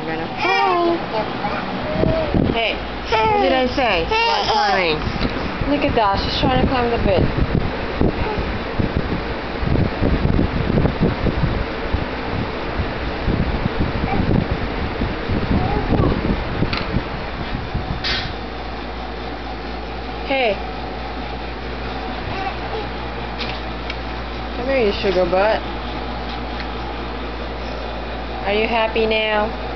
gonna fall. Hey, what did I say about climbing? Look at that, she's trying to climb the bed. Hey. Come here, you sugar butt. Are you happy now?